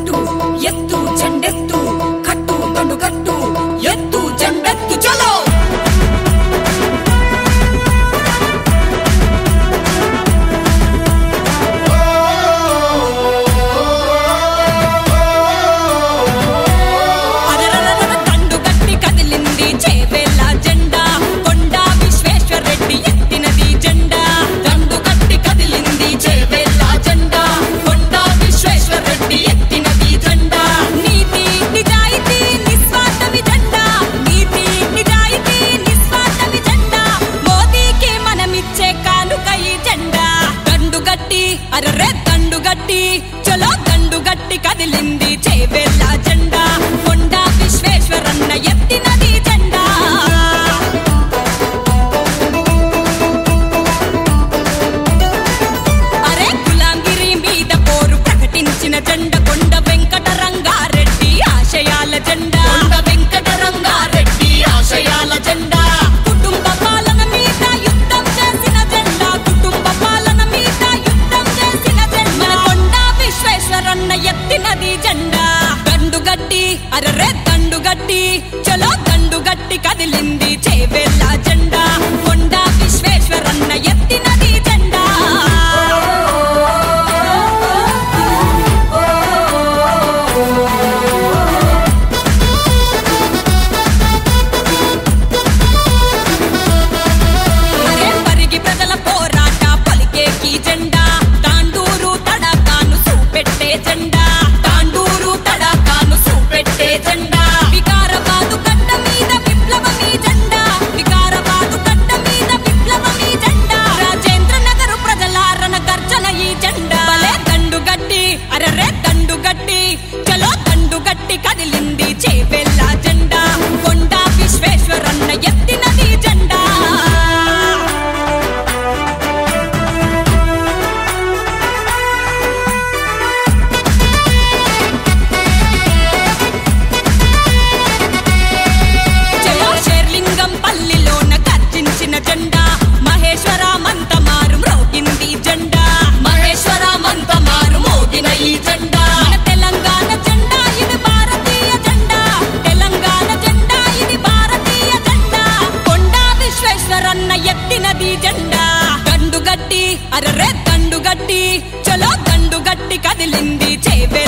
కట్టు ఎత్తు జెండెత్తు కట్టు దండు కట్టు ఎత్తు జెండెత్తు చలో చలో దండు గట్టి కదిలింది చేవెళ్ళ జెండా కొండా విశ్వేశ్వరన్న ఎత్తినది జెండా అరే గులాంగిరి మీద పోరు ప్రకటించిన జెండా కొండ వెంకటరంగారెడ్డి ఆశయాల జెండా కొండ వెంకటరంగారెడ్డి ఆశయాల జెండా కుటుంబ పాలన మీద యుద్ధం చేసిన జెండా కుటుంబ పాలన మీద యుద్ధం చేసిన జెండా కొండా విశ్వేశ్వరన్న ఎత్తినది జెండా దండు గట్టి అరే దండు గట్టి చలో దండు గట్టి కదిలింది చేవెళ్ళ జెండా కొండా విశ్వేశ్వరన్న ఎత్తినది జెండా అరే పరిగి ప్రజల పోరాట పలికేకి జెండా తాండూరు తడకాను చూపెట్టే జెండా తాండూరు తడకాను చూపెట్టే జెండా వికారాబాదు కట్ట మీద విప్లవమీ జెండా వికారాబాదు కట్ట మీద విప్లవమీ జెండా రాజేంద్ర నగరు ప్రజలారన గర్జన ఈ జెండా భలే దండు గట్టి అరే దండు గట్టి చలో దండు గట్టి కదిలింది చేవెళ్ళ జెండా కొండా విశ్వేశ్వరన్న ఎత్తినది జెండా చలో షేర్లింగం పల్లిలోన గర్జించిన జెండా మహేశ్వరమంత మారు మ్రోగింది జెండా మహేశ్వరమంత మారు మోగిన ఈ జెండా మన తెలంగాణ జెండా ఇది భారతీయ జెండా తెలంగాణ జెండా ఇది భారతీయ జెండా కొండా విశ్వేశ్వరన్న ఎత్తినది జెండా దండు గట్టి అరే దండు గట్టి చలో దండు గట్టి కదిలింది చేవెళ్ళ